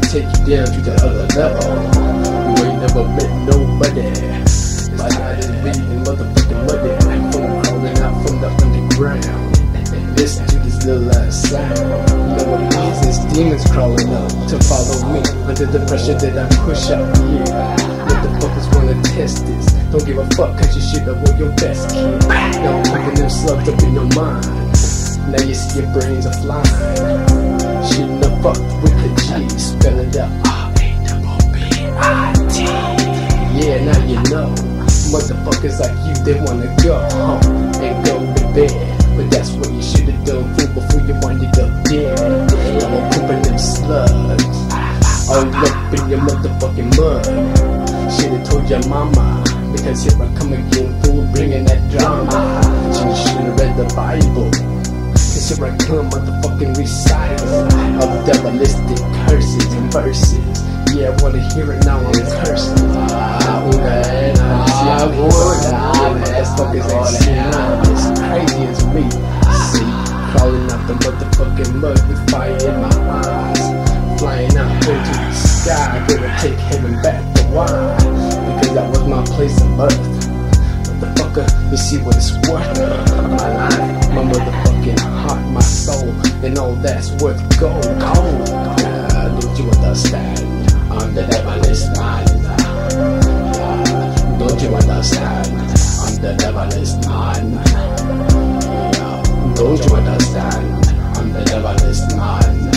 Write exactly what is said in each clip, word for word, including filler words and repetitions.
take you down to the other level. You ain't never met nobody. But I just beating motherfucking money. From crawling out from the underground. Listen to this little ass sound. You know what it is? It's demons crawling up to follow me under the pressure that I push up. Yeah, motherfuckers wanna test this. Don't give a fuck cause you should have wore your best, kid. Now I'm putting them slugs up in your mind. Now you see your brains are flying. Shouldn't have fucked with the G. Spell it out R A B B I T. Yeah, now you know. Motherfuckers like you, they wanna go home and go to bed. But that's what you should've done, fool, before you winded up dead. Now I'm pumping them slugs all up in your motherfucking mud. Should've told your mama, because here I come again, fool, bringing that drama. She should've read the Bible, cause here I come, motherfucking recital of devilistic curses and verses. Yeah, I wanna hear it now, I'm cursing. Ah, okay, nah, see, I would, nah, ass fuckers ain't seen nothing as crazy as me. See, crawling out the motherfucking mud with fire in my eyes. Flying out into the sky, gonna take heaven back, but why? Because that was my place of birth. Motherfucker, you see what it's worth? My life, my motherfucking heart, my soul, and all that's worth gold, gold. Uh, don't you understand? I'm the Devilistman. Yeah, don't you understand? I'm the Devilistman. Yeah, don't you understand? I'm the Devilistman.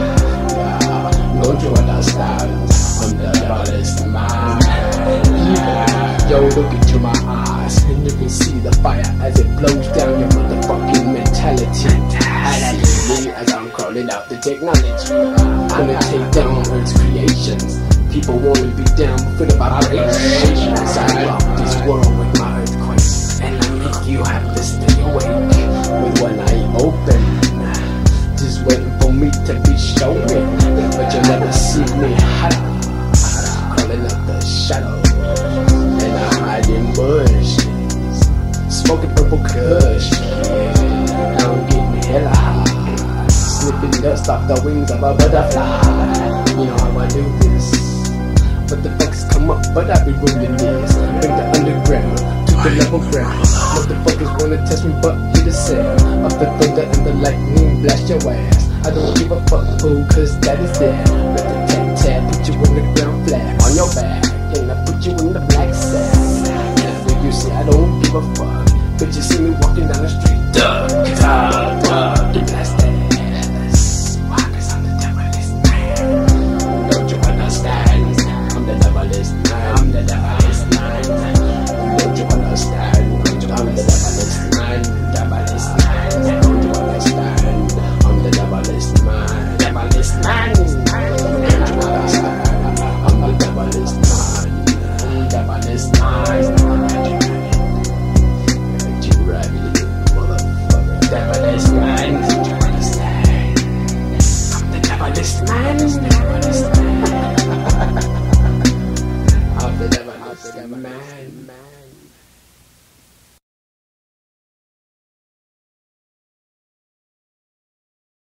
Yeah, don't you understand? I'm the Devilistman. Yeah. Yo, look into my eyes, and you can see the fire as it blows down your motherfucking mentality. As me, as I'm crawling out the technology, gonna take down Earth's creations. People wanna be down for the vibrations. I rock this world with my earthquakes, and I make you have to stay awake with one eye open, just waiting for me to be showing. But you'll never see me hide, crawling up the shadows, and I hide in bushes, smoking purple kush. Yeah, now I'm getting hella high, sniffing dust off the wings of a butterfly. You know how I do this. But the fucks come up, but I be ruling this. Bring the underground to the level ground. Motherfuckers wanna test me, but hit the sound of the thunder and the lightning blast your ass. I don't give a fuck, fool, cause that is there. Let the tap tap put you on the ground flat on your back, and I put you in the black sack. After you say I don't give a fuck, but you see me walking down the street, duck, duck, duck, and blast ass. Why? Cause I'm the Devilistman. Don't you understand? I'm the Devilistman. I'm the Devilistman. Don't you understand?